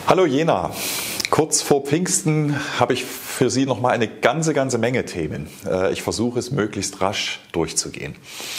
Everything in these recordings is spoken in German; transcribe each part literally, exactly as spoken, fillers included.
Hallo Jena, kurz vor Pfingsten habe ich für Sie noch mal eine ganze, ganze Menge Themen. Ich versuche es möglichst rasch durchzugehen.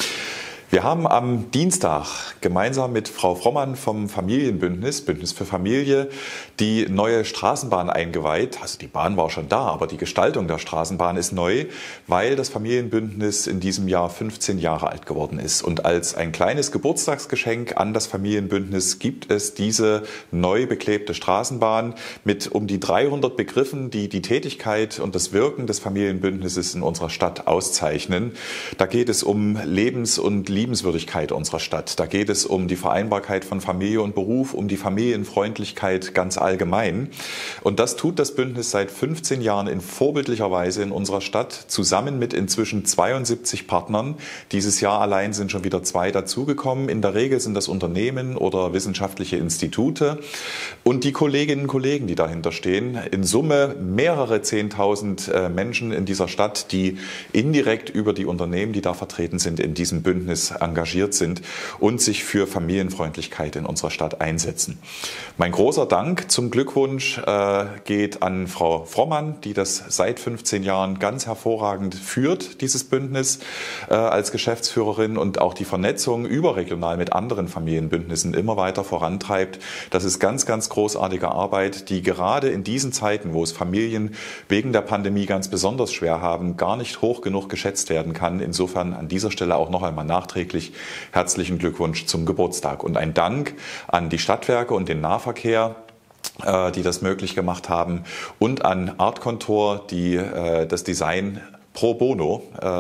Wir haben am Dienstag gemeinsam mit Frau Frommann vom Familienbündnis, Bündnis für Familie, die neue Straßenbahn eingeweiht. Also die Bahn war schon da, aber die Gestaltung der Straßenbahn ist neu, weil das Familienbündnis in diesem Jahr fünfzehn Jahre alt geworden ist. Und als ein kleines Geburtstagsgeschenk an das Familienbündnis gibt es diese neu beklebte Straßenbahn mit um die dreihundert Begriffen, die die Tätigkeit und das Wirken des Familienbündnisses in unserer Stadt auszeichnen. Da geht es um Lebens- und Liebenswürdigkeit unserer Stadt. Da geht es um die Vereinbarkeit von Familie und Beruf, um die Familienfreundlichkeit ganz allgemein. Und das tut das Bündnis seit fünfzehn Jahren in vorbildlicher Weise in unserer Stadt, zusammen mit inzwischen zweiundsiebzig Partnern. Dieses Jahr allein sind schon wieder zwei dazugekommen. In der Regel sind das Unternehmen oder wissenschaftliche Institute und die Kolleginnen und Kollegen, die dahinter stehen. In Summe mehrere Zehntausend Menschen in dieser Stadt, die indirekt über die Unternehmen, die da vertreten sind, in diesem Bündnis engagiert sind und sich für Familienfreundlichkeit in unserer Stadt einsetzen. Mein großer Dank zum Glückwunsch äh, geht an Frau Frommann, die das seit fünfzehn Jahren ganz hervorragend führt, dieses Bündnis äh, als Geschäftsführerin und auch die Vernetzung überregional mit anderen Familienbündnissen immer weiter vorantreibt. Das ist ganz, ganz großartige Arbeit, die gerade in diesen Zeiten, wo es Familien wegen der Pandemie ganz besonders schwer haben, gar nicht hoch genug geschätzt werden kann. Insofern an dieser Stelle auch noch einmal nachträglich herzlichen Glückwunsch zum Geburtstag und ein Dank an die Stadtwerke und den Nahverkehr, die das möglich gemacht haben, und an Artkontor, die das Design pro bono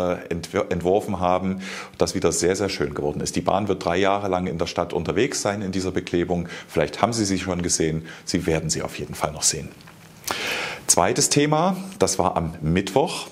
entworfen haben, das wieder sehr, sehr schön geworden ist. Die Bahn wird drei Jahre lang in der Stadt unterwegs sein in dieser Beklebung. Vielleicht haben Sie sie schon gesehen, Sie werden sie auf jeden Fall noch sehen. Zweites Thema, das war am Mittwoch,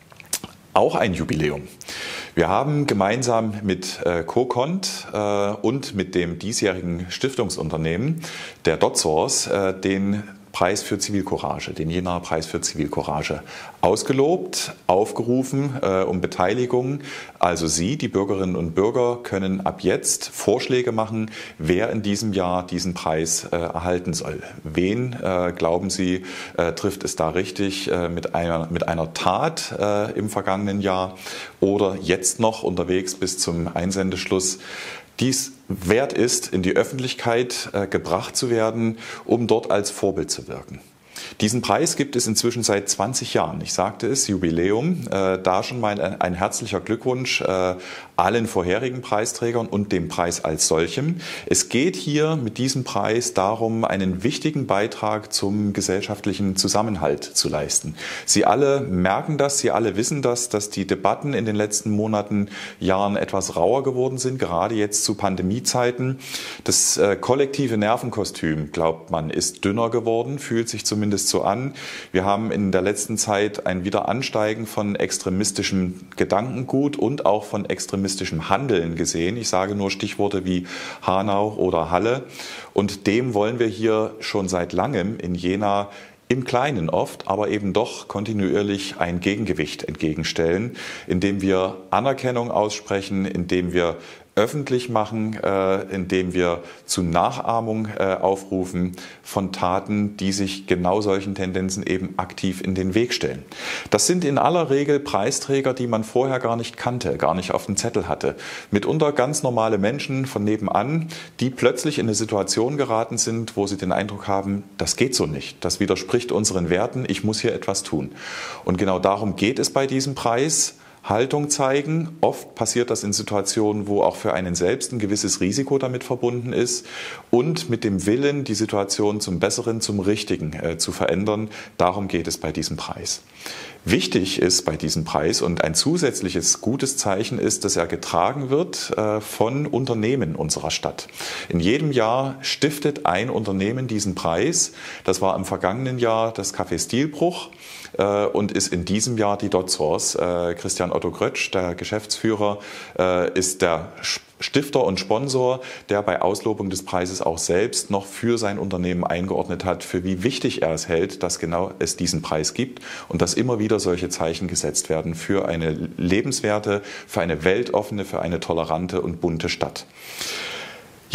auch ein Jubiläum. Wir haben gemeinsam mit äh, CoCont äh, und mit dem diesjährigen Stiftungsunternehmen der DotSource äh, den Preis für Zivilcourage, den Jenaer Preis für Zivilcourage ausgelobt, aufgerufen äh, um Beteiligung. Also Sie, die Bürgerinnen und Bürger, können ab jetzt Vorschläge machen, wer in diesem Jahr diesen Preis äh, erhalten soll. Wen, äh, glauben Sie, äh, trifft es da richtig äh, mit einer, mit einer Tat äh, im vergangenen Jahr oder jetzt noch unterwegs bis zum Einsendeschluss, dies wert ist, in die Öffentlichkeit äh, gebracht zu werden, um dort als Vorbild zu wirken. Diesen Preis gibt es inzwischen seit zwanzig Jahren. Ich sagte es, Jubiläum. Äh, da schon mal ein, ein herzlicher Glückwunsch äh, allen vorherigen Preisträgern und dem Preis als solchem. Es geht hier mit diesem Preis darum, einen wichtigen Beitrag zum gesellschaftlichen Zusammenhalt zu leisten. Sie alle merken das, Sie alle wissen das, dass die Debatten in den letzten Monaten, Jahren etwas rauer geworden sind, gerade jetzt zu Pandemiezeiten. Das äh, kollektive Nervenkostüm, glaubt man, ist dünner geworden, fühlt sich zumindest so an. Wir haben in der letzten Zeit ein Wiederansteigen von extremistischem Gedankengut und auch von extremistischem Handeln gesehen. Ich sage nur Stichworte wie Hanau oder Halle. Und dem wollen wir hier schon seit langem in Jena im Kleinen oft, aber eben doch kontinuierlich ein Gegengewicht entgegenstellen, indem wir Anerkennung aussprechen, indem wir öffentlich machen, äh, indem wir zu Nachahmung äh, aufrufen von Taten, die sich genau solchen Tendenzen eben aktiv in den Weg stellen. Das sind in aller Regel Preisträger, die man vorher gar nicht kannte, gar nicht auf dem Zettel hatte. Mitunter ganz normale Menschen von nebenan, die plötzlich in eine Situation geraten sind, wo sie den Eindruck haben, das geht so nicht, das widerspricht unseren Werten, ich muss hier etwas tun. Und genau darum geht es bei diesem Preis. Haltung zeigen. Oft passiert das in Situationen, wo auch für einen selbst ein gewisses Risiko damit verbunden ist, und mit dem Willen, die Situation zum Besseren, zum Richtigen äh, zu verändern. Darum geht es bei diesem Preis. Wichtig ist bei diesem Preis und ein zusätzliches gutes Zeichen ist, dass er getragen wird äh, von Unternehmen unserer Stadt. In jedem Jahr stiftet ein Unternehmen diesen Preis. Das war im vergangenen Jahr das Café Stilbruch äh, und ist in diesem Jahr die DotSource. Äh, Christian Otto Grötsch, der Geschäftsführer, äh, ist der Stifter und Sponsor, der bei Auslobung des Preises auch selbst noch für sein Unternehmen eingeordnet hat, für wie wichtig er es hält, dass genau es diesen Preis gibt und dass immer wieder solche Zeichen gesetzt werden für eine lebenswerte, für eine weltoffene, für eine tolerante und bunte Stadt.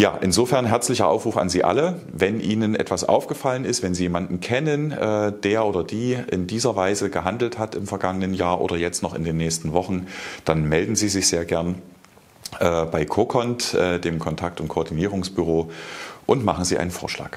Ja, insofern herzlicher Aufruf an Sie alle. Wenn Ihnen etwas aufgefallen ist, wenn Sie jemanden kennen, der oder die in dieser Weise gehandelt hat im vergangenen Jahr oder jetzt noch in den nächsten Wochen, dann melden Sie sich sehr gern bei CoCont, dem Kontakt- und Koordinierungsbüro, und machen Sie einen Vorschlag.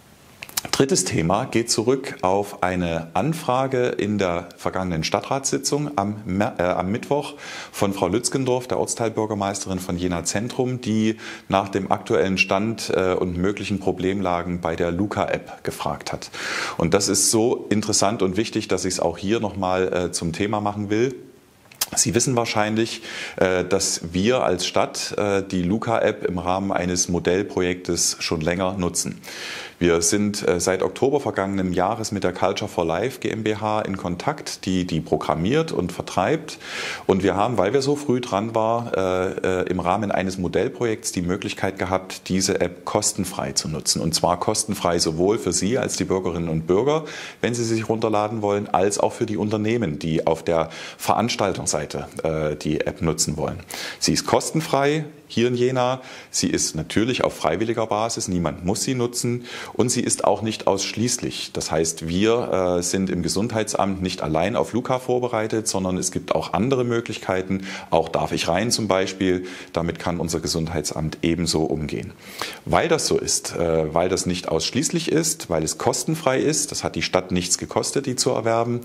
Drittes Thema geht zurück auf eine Anfrage in der vergangenen Stadtratssitzung am, äh, am Mittwoch von Frau Lützgendorf, der Ortsteilbürgermeisterin von Jena Zentrum, die nach dem aktuellen Stand äh, und möglichen Problemlagen bei der Luca-App gefragt hat. Und das ist so interessant und wichtig, dass ich es auch hier nochmal äh, zum Thema machen will. Sie wissen wahrscheinlich, dass wir als Stadt die Luca-App im Rahmen eines Modellprojektes schon länger nutzen. Wir sind seit Oktober vergangenen Jahres mit der Culture for Life GmbH in Kontakt, die die programmiert und vertreibt. Und wir haben, weil wir so früh dran waren, im Rahmen eines Modellprojekts die Möglichkeit gehabt, diese App kostenfrei zu nutzen. Und zwar kostenfrei sowohl für Sie als die Bürgerinnen und Bürger, wenn Sie sich runterladen wollen, als auch für die Unternehmen, die auf der Veranstaltungsseite die App nutzen wollen. Sie ist kostenfrei hier in Jena. Sie ist natürlich auf freiwilliger Basis. Niemand muss sie nutzen. Und sie ist auch nicht ausschließlich. Das heißt, wir äh, sind im Gesundheitsamt nicht allein auf Luca vorbereitet, sondern es gibt auch andere Möglichkeiten. Auch Darf ich rein zum Beispiel. Damit kann unser Gesundheitsamt ebenso umgehen. Weil das so ist, äh, weil das nicht ausschließlich ist, weil es kostenfrei ist, das hat die Stadt nichts gekostet, die zu erwerben,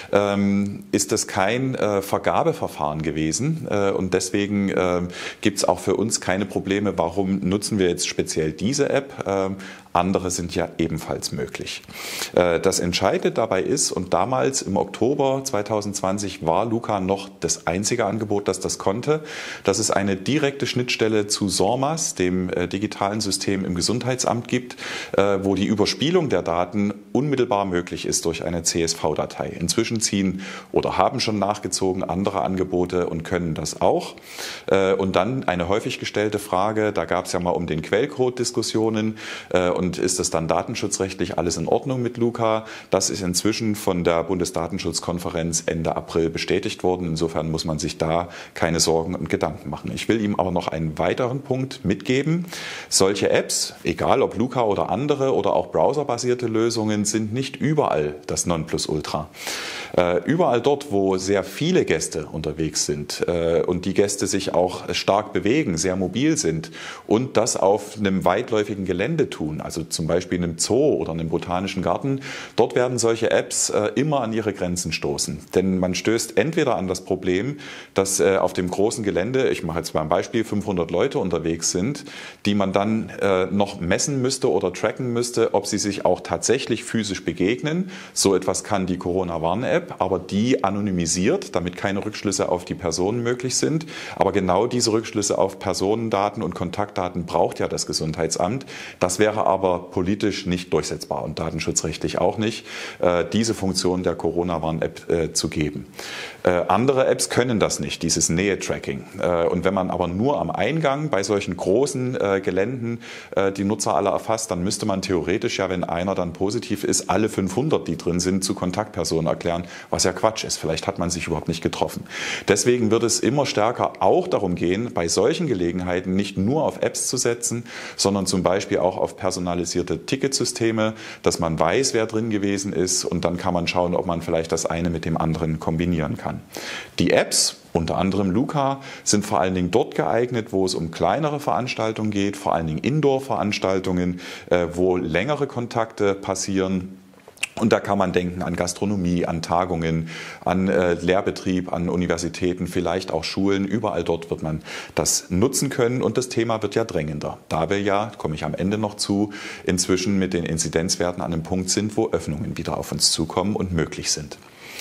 ähm, ist das kein äh, Vergabeverfahren gewesen. Äh, und deswegen äh, gibt es auch für uns keine Probleme, warum nutzen wir jetzt speziell diese App. Ähm, andere sind ja ebenfalls möglich. Äh, das Entscheidende dabei ist, und damals im Oktober zweitausendzwanzig war Luca noch das einzige Angebot, das das konnte, dass es eine direkte Schnittstelle zu SORMAS, dem äh, digitalen System im Gesundheitsamt gibt, äh, wo die Überspielung der Daten unmittelbar möglich ist durch eine C S V-Datei. Inzwischen ziehen oder haben schon nachgezogen andere Angebote und können das auch. Äh, und dann eine häufig gestellte Frage, da gab es ja mal um den Quellcode Diskussionen, äh, und ist das dann datenschutzrechtlich alles in Ordnung mit Luca? Das ist inzwischen von der Bundesdatenschutzkonferenz Ende April bestätigt worden. Insofern muss man sich da keine Sorgen und Gedanken machen. Ich will ihm aber noch einen weiteren Punkt mitgeben. Solche Apps, egal ob Luca oder andere oder auch browserbasierte Lösungen, sind nicht überall das Nonplusultra. Äh, überall dort, wo sehr viele Gäste unterwegs sind äh, und die Gäste sich auch stark bewegen, sehr mobil sind und das auf einem weitläufigen Gelände tun, also zum Beispiel in einem Zoo oder einem botanischen Garten, dort werden solche Apps äh, immer an ihre Grenzen stoßen. Denn man stößt entweder an das Problem, dass äh, auf dem großen Gelände, ich mache jetzt mal ein Beispiel, fünfhundert Leute unterwegs sind, die man dann äh, noch messen müsste oder tracken müsste, ob sie sich auch tatsächlich physisch begegnen. So etwas kann die Corona-Warn-App, aber die anonymisiert, damit keine Rückschlüsse auf die Personen möglich sind. Aber genau diese Rückschlüsse auf Personendaten und Kontaktdaten braucht ja das Gesundheitsamt. Das wäre aber politisch nicht durchsetzbar und datenschutzrechtlich auch nicht, äh, diese Funktion der Corona-Warn-App äh, zu geben. Äh, andere Apps können das nicht, dieses Nähe-Tracking. Äh, und wenn man aber nur am Eingang bei solchen großen äh, Geländen äh, die Nutzer alle erfasst, dann müsste man theoretisch ja, wenn einer dann positiv ist, alle fünfhundert, die drin sind, zu Kontaktpersonen erklären, was ja Quatsch ist. Vielleicht hat man sich überhaupt nicht getroffen. Deswegen wird es immer stärker auch darum gehen, bei solchen Gelegenheiten nicht nur auf Apps zu setzen, sondern zum Beispiel auch auf personalisierte Ticketsysteme, dass man weiß, wer drin gewesen ist, und dann kann man schauen, ob man vielleicht das eine mit dem anderen kombinieren kann. Die Apps, unter anderem Luca, sind vor allen Dingen dort geeignet, wo es um kleinere Veranstaltungen geht, vor allen Dingen Indoor-Veranstaltungen, wo längere Kontakte passieren. Und da kann man denken an Gastronomie, an Tagungen, an äh, Lehrbetrieb, an Universitäten, vielleicht auch Schulen. Überall dort wird man das nutzen können. Und das Thema wird ja drängender. Da wir ja, komme ich am Ende noch zu, inzwischen mit den Inzidenzwerten an einem Punkt sind, wo Öffnungen wieder auf uns zukommen und möglich sind.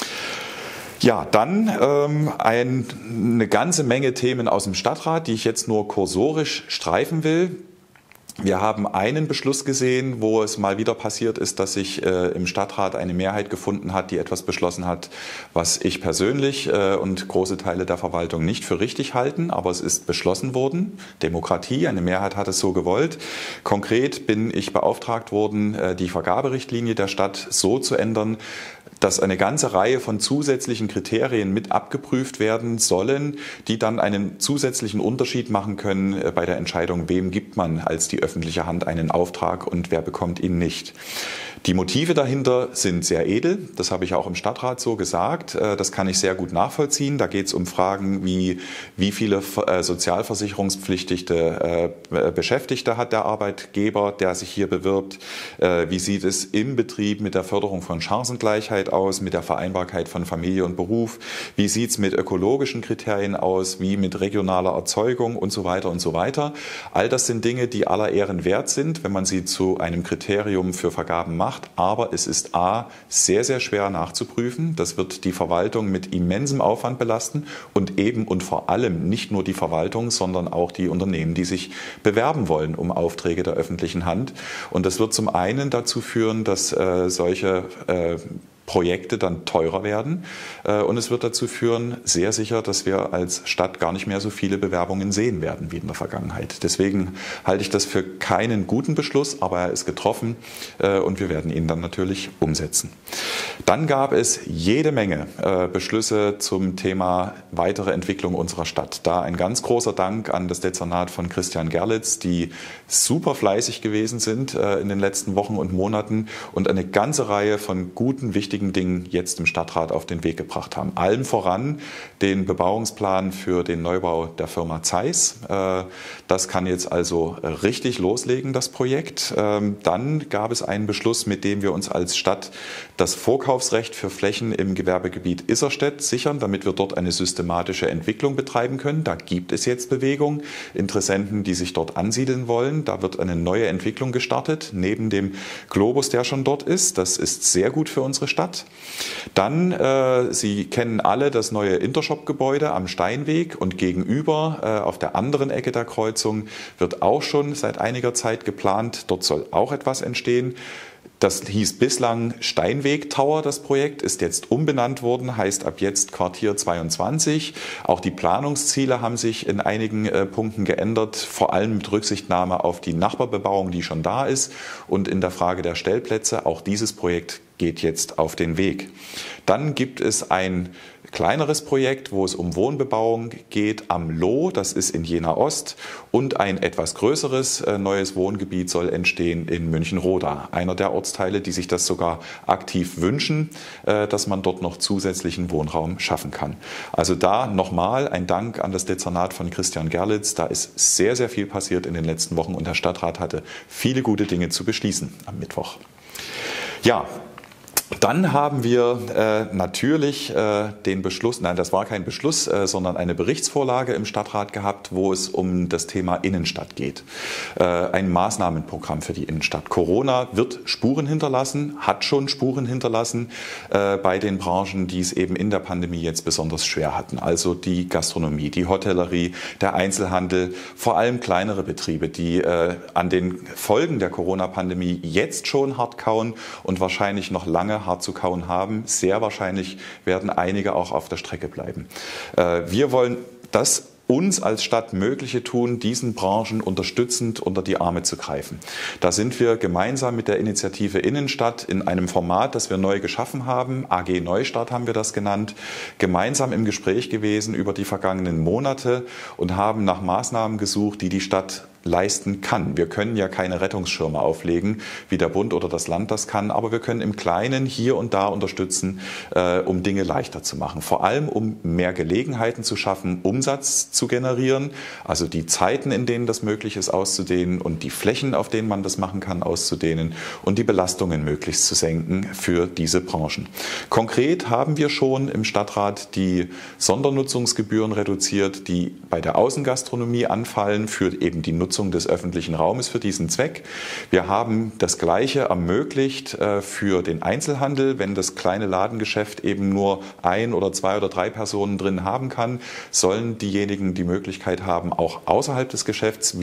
Ja, dann ähm, ein, eine ganze Menge Themen aus dem Stadtrat, die ich jetzt nur kursorisch streifen will. Wir haben einen Beschluss gesehen, wo es mal wieder passiert ist, dass sich äh, im Stadtrat eine Mehrheit gefunden hat, die etwas beschlossen hat, was ich persönlich äh, und große Teile der Verwaltung nicht für richtig halten. Aber es ist beschlossen worden. Demokratie, eine Mehrheit hat es so gewollt. Konkret bin ich beauftragt worden, äh, die Vergaberichtlinie der Stadt so zu ändern, dass eine ganze Reihe von zusätzlichen Kriterien mit abgeprüft werden sollen, die dann einen zusätzlichen Unterschied machen können bei der Entscheidung, wem gibt man als die öffentliche Hand einen Auftrag und wer bekommt ihn nicht. Die Motive dahinter sind sehr edel, das habe ich auch im Stadtrat so gesagt, das kann ich sehr gut nachvollziehen. Da geht es um Fragen wie, wie viele sozialversicherungspflichtige Beschäftigte hat der Arbeitgeber, der sich hier bewirbt, wie sieht es im Betrieb mit der Förderung von Chancengleichheit aus, mit der Vereinbarkeit von Familie und Beruf, wie sieht es mit ökologischen Kriterien aus, wie mit regionaler Erzeugung und so weiter und so weiter. All das sind Dinge, die aller Ehren wert sind, wenn man sie zu einem Kriterium für Vergaben macht. Aber es ist a. sehr, sehr schwer nachzuprüfen. Das wird die Verwaltung mit immensem Aufwand belasten und eben und vor allem nicht nur die Verwaltung, sondern auch die Unternehmen, die sich bewerben wollen um Aufträge der öffentlichen Hand. Und das wird zum einen dazu führen, dass äh, solche äh, Projekte dann teurer werden und es wird dazu führen, sehr sicher, dass wir als Stadt gar nicht mehr so viele Bewerbungen sehen werden wie in der Vergangenheit. Deswegen halte ich das für keinen guten Beschluss, aber er ist getroffen und wir werden ihn dann natürlich umsetzen. Dann gab es jede Menge Beschlüsse zum Thema weitere Entwicklung unserer Stadt. Da ein ganz großer Dank an das Dezernat von Christian Gerlitz, die super fleißig gewesen sind in den letzten Wochen und Monaten und eine ganze Reihe von guten, wichtigen Dingen jetzt im Stadtrat auf den Weg gebracht haben. Allem voran den Bebauungsplan für den Neubau der Firma Zeiss. Das kann jetzt also richtig loslegen, das Projekt. Dann gab es einen Beschluss, mit dem wir uns als Stadt das Vorkaufsrecht für Flächen im Gewerbegebiet Isserstedt sichern, damit wir dort eine systematische Entwicklung betreiben können. Da gibt es jetzt Bewegung, Interessenten, die sich dort ansiedeln wollen. Da wird eine neue Entwicklung gestartet, neben dem Globus, der schon dort ist. Das ist sehr gut für unsere Stadt. Dann, äh, Sie kennen alle das neue Intershop-Gebäude am Steinweg und gegenüber äh, auf der anderen Ecke der Kreuzung wird auch schon seit einiger Zeit geplant. Dort soll auch etwas entstehen. Das hieß bislang Steinweg Tower, das Projekt, ist jetzt umbenannt worden, heißt ab jetzt Quartier zweiundzwanzig. Auch die Planungsziele haben sich in einigen äh, Punkten geändert, vor allem mit Rücksichtnahme auf die Nachbarbebauung, die schon da ist und in der Frage der Stellplätze. Auch dieses Projekt geht jetzt auf den Weg. Dann gibt es ein kleineres Projekt, wo es um Wohnbebauung geht am Loh, das ist in Jena Ost, und ein etwas größeres äh, neues Wohngebiet soll entstehen in München-Roda, einer der Ortsteile, die sich das sogar aktiv wünschen, äh, dass man dort noch zusätzlichen Wohnraum schaffen kann. Also da nochmal ein Dank an das Dezernat von Christian Gerlitz, da ist sehr, sehr viel passiert in den letzten Wochen und der Stadtrat hatte viele gute Dinge zu beschließen am Mittwoch. Ja. Dann haben wir äh, natürlich äh, den Beschluss, nein, das war kein Beschluss, äh, sondern eine Berichtsvorlage im Stadtrat gehabt, wo es um das Thema Innenstadt geht. Äh, ein Maßnahmenprogramm für die Innenstadt. Corona wird Spuren hinterlassen, hat schon Spuren hinterlassen äh, bei den Branchen, die es eben in der Pandemie jetzt besonders schwer hatten. Also die Gastronomie, die Hotellerie, der Einzelhandel, vor allem kleinere Betriebe, die äh, an den Folgen der Corona-Pandemie jetzt schon hart kauen und wahrscheinlich noch lange hart zu kauen haben. Sehr wahrscheinlich werden einige auch auf der Strecke bleiben. Wir wollen das uns als Stadt Mögliche tun, diesen Branchen unterstützend unter die Arme zu greifen. Da sind wir gemeinsam mit der Initiative Innenstadt in einem Format, das wir neu geschaffen haben, A G Neustart haben wir das genannt, gemeinsam im Gespräch gewesen über die vergangenen Monate und haben nach Maßnahmen gesucht, die die Stadt leisten kann. Wir können ja keine Rettungsschirme auflegen, wie der Bund oder das Land das kann, aber wir können im Kleinen hier und da unterstützen, äh, um Dinge leichter zu machen. Vor allem, um mehr Gelegenheiten zu schaffen, Umsatz zu generieren, also die Zeiten, in denen das möglich ist, auszudehnen und die Flächen, auf denen man das machen kann, auszudehnen und die Belastungen möglichst zu senken für diese Branchen. Konkret haben wir schon im Stadtrat die Sondernutzungsgebühren reduziert, die bei der Außengastronomie anfallen, für eben die Nutzung des öffentlichen Raumes für diesen Zweck. Wir haben das Gleiche ermöglicht äh, für den Einzelhandel. Wenn das kleine Ladengeschäft eben nur ein oder zwei oder drei Personen drin haben kann, sollen diejenigen die Möglichkeit haben, auch außerhalb des Geschäfts wie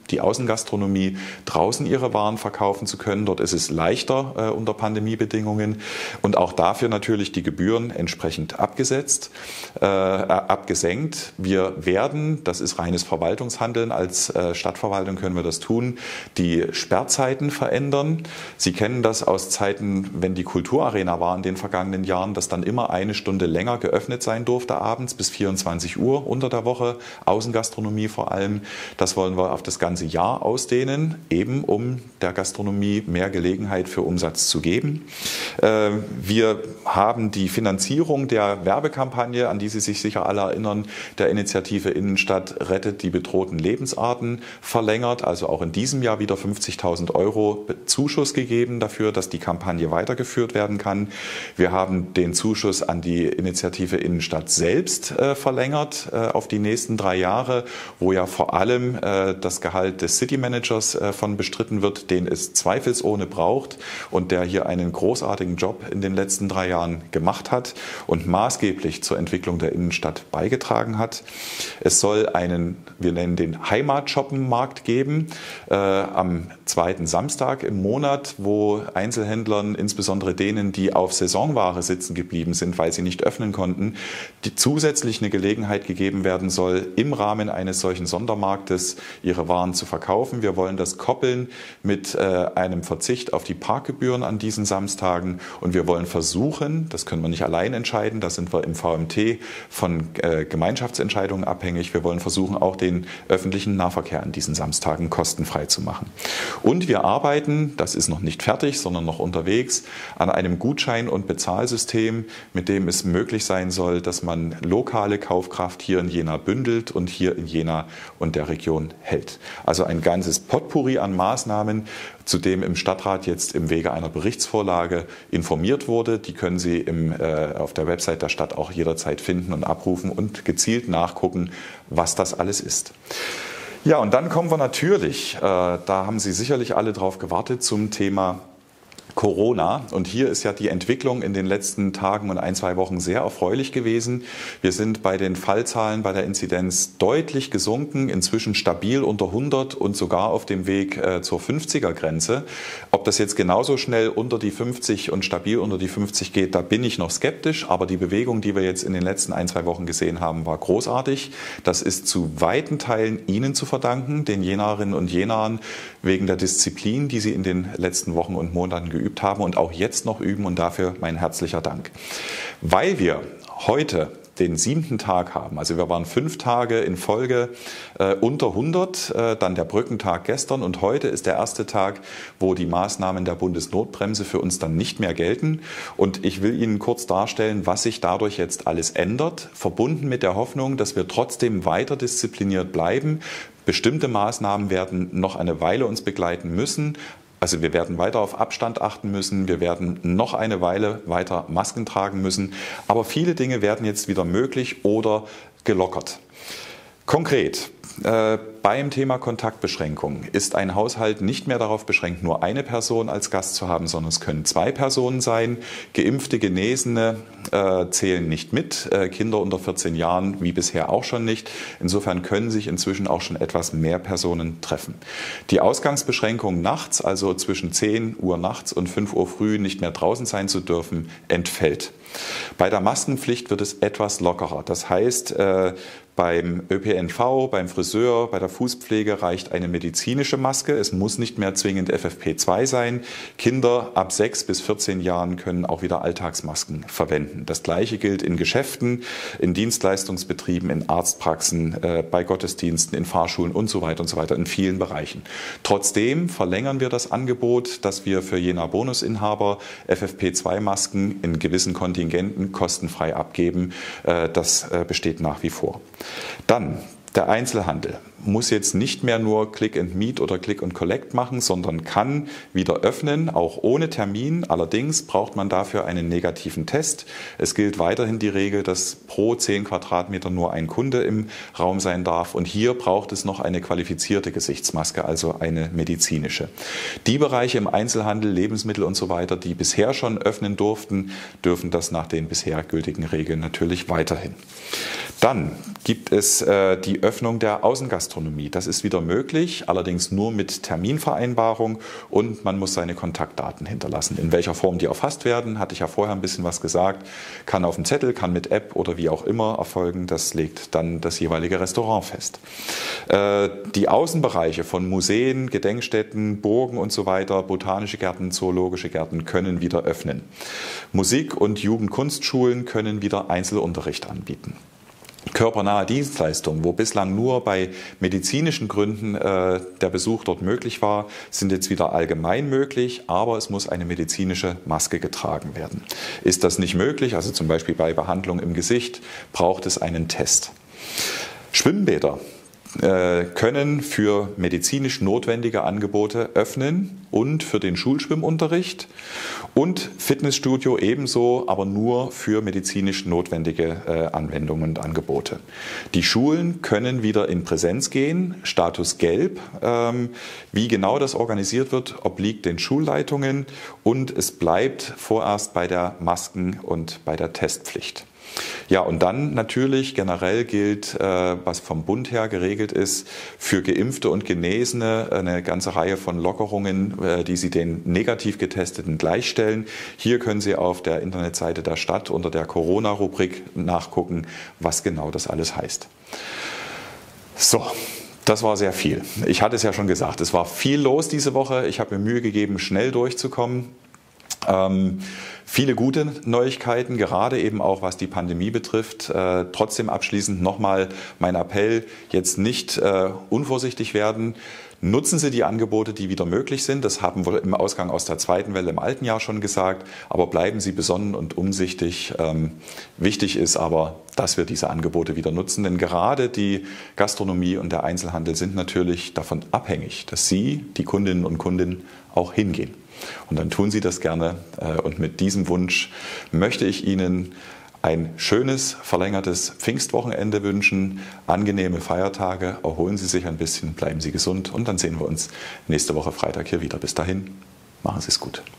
die Außengastronomie draußen ihre Waren verkaufen zu können. Dort ist es leichter äh, unter Pandemiebedingungen und auch dafür natürlich die Gebühren entsprechend abgesetzt, äh, abgesenkt. Wir werden, das ist reines Verwaltungshandeln, als äh, Stadtverwaltung können wir das tun, die Sperrzeiten verändern. Sie kennen das aus Zeiten, wenn die Kulturarena war in den vergangenen Jahren, dass dann immer eine Stunde länger geöffnet sein durfte abends bis vierundzwanzig Uhr unter der Woche, Außengastronomie vor allem. Das wollen wir auf das ganze Jahr ausdehnen, eben um der Gastronomie mehr Gelegenheit für Umsatz zu geben. Wir haben die Finanzierung der Werbekampagne, an die Sie sich sicher alle erinnern, der Initiative Innenstadt rettet die bedrohten Lebensarten verlängert, also auch in diesem Jahr wieder fünfzigtausend Euro Zuschuss gegeben dafür, dass die Kampagne weitergeführt werden kann. Wir haben den Zuschuss an die Initiative Innenstadt selbst äh, verlängert äh, auf die nächsten drei Jahre, wo ja vor allem äh, das Gehalt des City Managers äh, von bestritten wird, den es zweifelsohne braucht und der hier einen großartigen Job in den letzten drei Jahren gemacht hat und maßgeblich zur Entwicklung der Innenstadt beigetragen hat. Es soll einen, wir nennen den Heimatshoppenmarkt geben, äh, am zweiten Samstag im Monat, wo Einzelhändlern, insbesondere denen, die auf Saisonware sitzen geblieben sind, weil sie nicht öffnen konnten, die zusätzlich eine Gelegenheit gegeben werden soll, im Rahmen eines solchen Sondermarktes ihre Waren zu verkaufen. Wir wollen das koppeln mit äh, einem Verzicht auf die Parkgebühren an diesen Samstagen und wir wollen versuchen, das können wir nicht allein entscheiden, da sind wir im V M T von äh, Gemeinschaftsentscheidungen abhängig, wir wollen versuchen, auch den öffentlichen Nahverkehr an diesen Samstagen kostenfrei zu machen. Und wir arbeiten, das ist noch nicht fertig, sondern noch unterwegs, an einem Gutschein- und Bezahlsystem, mit dem es möglich sein soll, dass man lokale Kaufkraft hier in Jena bündelt und hier in Jena und der Region hält. Also ein ganzes Potpourri an Maßnahmen, zu dem im Stadtrat jetzt im Wege einer Berichtsvorlage informiert wurde. Die können Sie im, äh, auf der Website der Stadt auch jederzeit finden und abrufen und gezielt nachgucken, was das alles ist. Ja, und dann kommen wir natürlich, äh, da haben Sie sicherlich alle drauf gewartet, zum Thema Corona. Und hier ist ja die Entwicklung in den letzten Tagen und ein, zwei Wochen sehr erfreulich gewesen. Wir sind bei den Fallzahlen, bei der Inzidenz deutlich gesunken, inzwischen stabil unter hundert und sogar auf dem Weg äh, zur fünfziger-Grenze. Ob das jetzt genauso schnell unter die fünfzig und stabil unter die fünfzig geht, da bin ich noch skeptisch. Aber die Bewegung, die wir jetzt in den letzten ein, zwei Wochen gesehen haben, war großartig. Das ist zu weiten Teilen Ihnen zu verdanken, den Jenerinnen und Jenern, wegen der Disziplin, die Sie in den letzten Wochen und Monaten geübt haben und auch jetzt noch üben und dafür mein herzlicher Dank. Weil wir heute den siebten Tag haben, also wir waren fünf Tage in Folge äh, unter hundert, äh, dann der Brückentag gestern und heute ist der erste Tag, wo die Maßnahmen der Bundesnotbremse für uns dann nicht mehr gelten und ich will Ihnen kurz darstellen, was sich dadurch jetzt alles ändert, verbunden mit der Hoffnung, dass wir trotzdem weiter diszipliniert bleiben. Bestimmte Maßnahmen werden noch eine Weile uns begleiten müssen. Also wir werden weiter auf Abstand achten müssen, wir werden noch eine Weile weiter Masken tragen müssen, aber viele Dinge werden jetzt wieder möglich oder gelockert. Konkret, äh, beim Thema Kontaktbeschränkung ist ein Haushalt nicht mehr darauf beschränkt, nur eine Person als Gast zu haben, sondern es können zwei Personen sein. Geimpfte, Genesene äh, zählen nicht mit, äh, Kinder unter vierzehn Jahren wie bisher auch schon nicht. Insofern können sich inzwischen auch schon etwas mehr Personen treffen. Die Ausgangsbeschränkung nachts, also zwischen zehn Uhr nachts und fünf Uhr früh nicht mehr draußen sein zu dürfen, entfällt. Bei der Maskenpflicht wird es etwas lockerer. Das heißt, äh, beim Ö P N V, beim Friseur, bei der Fußpflege reicht eine medizinische Maske. Es muss nicht mehr zwingend F F P zwei sein. Kinder ab sechs bis vierzehn Jahren können auch wieder Alltagsmasken verwenden. Das Gleiche gilt in Geschäften, in Dienstleistungsbetrieben, in Arztpraxen, äh, bei Gottesdiensten, in Fahrschulen und so weiter und so weiter, in vielen Bereichen. Trotzdem verlängern wir das Angebot, dass wir für Jena Bonusinhaber F F P zwei Masken in gewissen Kontingenten kostenfrei abgeben. Äh, das äh, besteht nach wie vor. Dann der Einzelhandel muss jetzt nicht mehr nur Click and Meet oder Click and Collect machen, sondern kann wieder öffnen, auch ohne Termin. Allerdings braucht man dafür einen negativen Test. Es gilt weiterhin die Regel, dass pro zehn Quadratmeter nur ein Kunde im Raum sein darf. Und hier braucht es noch eine qualifizierte Gesichtsmaske, also eine medizinische. Die Bereiche im Einzelhandel, Lebensmittel und so weiter, die bisher schon öffnen durften, dürfen das nach den bisher gültigen Regeln natürlich weiterhin. Dann gibt es äh, die Öffnung der Außengastronomie. Gastronomie. Das ist wieder möglich, allerdings nur mit Terminvereinbarung und man muss seine Kontaktdaten hinterlassen. In welcher Form die erfasst werden, hatte ich ja vorher ein bisschen was gesagt, kann auf dem Zettel, kann mit App oder wie auch immer erfolgen. Das legt dann das jeweilige Restaurant fest. Äh, die Außenbereiche von Museen, Gedenkstätten, Burgen und so weiter, botanische Gärten, zoologische Gärten können wieder öffnen. Musik- und Jugendkunstschulen können wieder Einzelunterricht anbieten. Körpernahe Dienstleistungen, wo bislang nur bei medizinischen Gründen äh, der Besuch dort möglich war, sind jetzt wieder allgemein möglich, aber es muss eine medizinische Maske getragen werden. Ist das nicht möglich, also zum Beispiel bei Behandlung im Gesicht, braucht es einen Test. Schwimmbäder können für medizinisch notwendige Angebote öffnen und für den Schulschwimmunterricht und Fitnessstudio ebenso, aber nur für medizinisch notwendige Anwendungen und Angebote. Die Schulen können wieder in Präsenz gehen, Status gelb. Wie genau das organisiert wird, obliegt den Schulleitungen und es bleibt vorerst bei der Masken- und bei der Testpflicht. Ja, und dann natürlich generell gilt, äh, was vom Bund her geregelt ist, für Geimpfte und Genesene eine ganze Reihe von Lockerungen, äh, die Sie den negativ Getesteten gleichstellen. Hier können Sie auf der Internetseite der Stadt unter der Corona-Rubrik nachgucken, was genau das alles heißt. So. Das war sehr viel. Ich hatte es ja schon gesagt, es war viel los diese Woche. Ich habe mir Mühe gegeben, schnell durchzukommen. Ähm, viele gute Neuigkeiten, gerade eben auch was die Pandemie betrifft. Äh, trotzdem abschließend nochmal mein Appell, jetzt nicht äh, unvorsichtig werden. Nutzen Sie die Angebote, die wieder möglich sind. Das haben wir im Ausgang aus der zweiten Welle im alten Jahr schon gesagt. Aber bleiben Sie besonnen und umsichtig. Ähm, wichtig ist aber, dass wir diese Angebote wieder nutzen. Denn gerade die Gastronomie und der Einzelhandel sind natürlich davon abhängig, dass Sie, die Kundinnen und Kunden, auch hingehen. Und dann tun Sie das gerne. Und mit diesem Wunsch möchte ich Ihnen ein schönes, verlängertes Pfingstwochenende wünschen, angenehme Feiertage, erholen Sie sich ein bisschen, bleiben Sie gesund und dann sehen wir uns nächste Woche Freitag hier wieder. Bis dahin, machen Sie es gut.